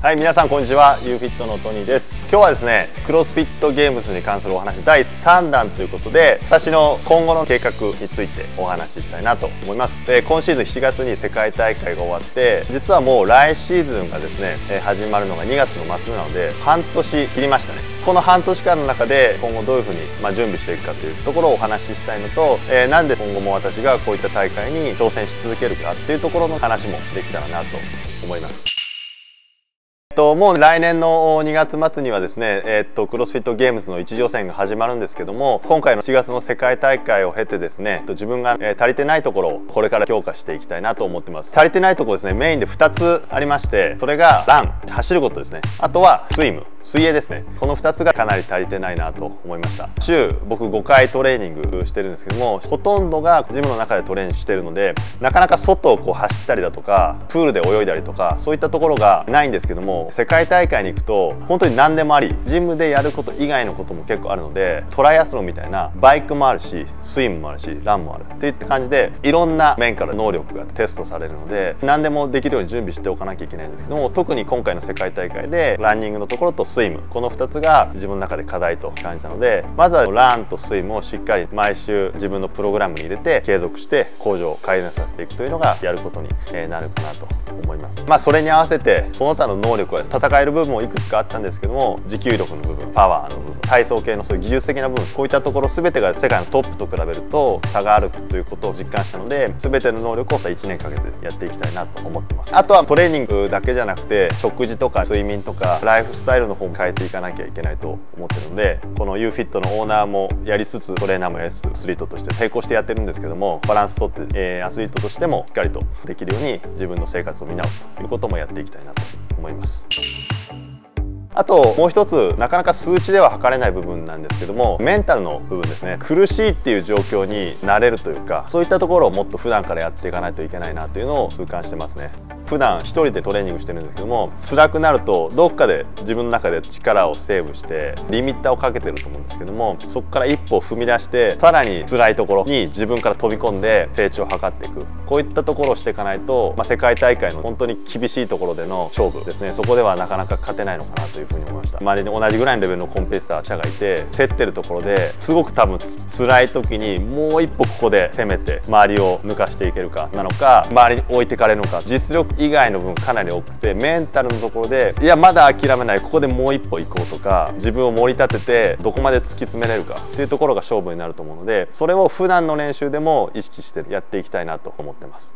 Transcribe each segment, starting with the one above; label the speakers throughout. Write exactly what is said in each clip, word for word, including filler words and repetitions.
Speaker 1: はい、皆さんこんにちは。ユーフィットのトニーです。今日はですね、クロスフィットゲームズに関するお話だいさんだんということで、私の今後の計画についてお話ししたいなと思います。で、今シーズンしちがつに世界大会が終わって、実はもう来シーズンがですね、始まるのがにがつの末なので、半年切りましたね。この半年間の中で今後どういうふうにまあ準備していくかというところをお話ししたいのと、えー、なんで今後も私がこういった大会に挑戦し続けるかっていうところの話もできたらなと思います。もう来年のにがつ末にはですね、えっと、クロスフィットゲームズの一次予選が始まるんですけども、今回のしがつの世界大会を経てですね、自分が足りてないところをこれから強化していきたいなと思ってます。足りてないところですね、メインでふたつありまして、それがラン、走ることですね。あとはスイム。水泳ですね。このふたつがかなり足りてないなと思いました。週僕ごかいトレーニングしてるんですけども、ほとんどがジムの中でトレーニングしてるので、なかなか外をこう走ったりだとかプールで泳いだりとかそういったところがないんですけども、世界大会に行くと本当に何でもあり、ジムでやること以外のことも結構あるので、トライアスロンみたいなバイクもあるし、スイムもあるし、ランもあるっていった感じで、いろんな面から能力がテストされるので、何でもできるように準備しておかなきゃいけないんですけども、特に今回の世界大会でランニングのところとスイム、このふたつが自分の中で課題と感じたので、まずはランとスイムをしっかり毎週自分のプログラムに入れて継続して向上改善させていくというのがやることになるかなと思います。まあそれに合わせてその他の能力は戦える部分もいくつかあったんですけども、持久力の部分、パワーの部分、体操系のそういう技術的な部分、こういったところ全てが世界のトップと比べると差があるということを実感したので、全ての能力をいちねんかけてやっていきたいなと思ってます。あとはトレーニングだけじゃなくて、食事とか睡眠とかライフスタイルの方も変えていかなきゃいけないと思ってるので、この ユーフィット のオーナーもやりつつトレーナーもやりつつアスリートとして並行してやってるんですけども、バランスとって、えー、アスリートとしてもしっかりとできるように自分の生活を見直すということもやっていきたいなと思います。あともう一つ、なかなか数値では測れない部分なんですけども、メンタルの部分ですね。苦しいっていう状況になれるというか、そういったところをもっと普段からやっていかないといけないなというのを痛感してますね。普段一人でトレーニングしてるんですけども、辛くなるとどっかで自分の中で力をセーブしてリミッターをかけてると思うんですけども、そこから一歩踏み出してさらに辛いところに自分から飛び込んで成長を図っていく、こういったところをしていかないと、まあ、世界大会の本当に厳しいところでの勝負ですね、そこではなかなか勝てないのかなというふうに思いました。周りに同じぐらいのレベルのコンペティター者がいて、競ってるところですごく多分辛い時にもう一歩ここで攻めて周りを抜かしていけるかなのか、周りに置いてかれるのか、実力以外の部分かなり多くて、メンタルのところでいやまだ諦めない、ここでもう一歩行こうとか、自分を盛り立ててどこまで突き詰めれるかっていうところが勝負になると思うので、それを普段の練習でも意識してやっていきたいなと思ってます。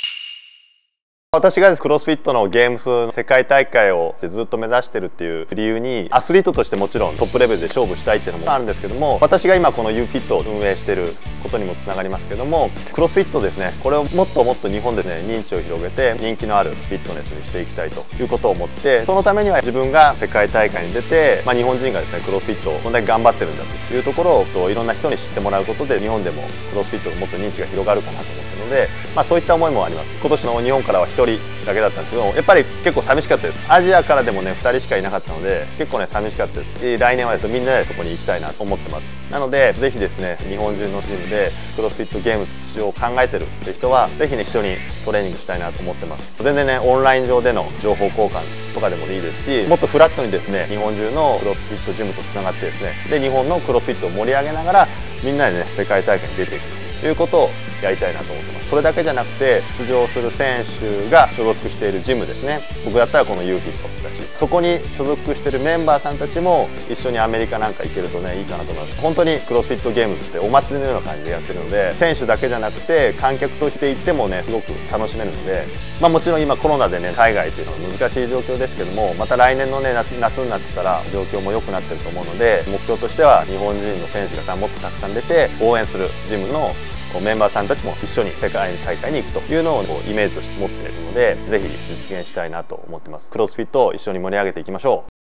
Speaker 1: 私がクロスフィットのゲームスの世界大会をずっと目指してるっていう理由に、アスリートとしてもちろんトップレベルで勝負したいっていうのもあるんですけども、私が今この ユーフィットを運営してることにもつながりますけども、クロスフィットですね、これをもっともっと日本でね認知を広げて人気のあるフィットネスにしていきたいということを思って、そのためには自分が世界大会に出て、まあ、日本人がですねクロスフィットをこんなに頑張ってるんだというところをといろんな人に知ってもらうことで、日本でもクロスフィットのもっと認知が広がるかなと思ってるので、まあ、そういった思いもあります。今年の日本からはひとりだけだったんですけど、やっぱり結構寂しかったです。アジアからでもねふたりしかいなかったので、結構ね寂しかったです。来年はですねみんなでそこに行きたいなと思ってます。なのでぜひですね、日本中のチームでクロスフィットゲーム出場を考えてるって人はぜひね一緒にトレーニングしたいなと思ってます。全然ねオンライン上での情報交換とかでもいいですし、もっとフラットにですね日本中のクロスフィットジムとつながってですね、で日本のクロスフィットを盛り上げながらみんなでね世界大会に出ていくということをやりたいなと思ってます。それだけじゃなくて、出場する選手が所属しているジムですね、僕だったらこの ユーフィットだし、そこに所属しているメンバーさんたちも一緒にアメリカなんか行けるとねいいかなと思います。本当にクロスフィットゲームズってお祭りのような感じでやってるので、選手だけじゃなくて観客として行ってもねすごく楽しめるので、まあ、もちろん今コロナでね海外っていうのは難しい状況ですけども、また来年のね 夏, 夏になってたら状況も良くなってると思うので、目標としては日本人の選手がもっとたくさん出て応援するジムのメンバーさんたちも一緒に世界大会に行くというのをイメージとして持っているので、ぜひ実現したいなと思ってます。クロスフィットを一緒に盛り上げていきましょう。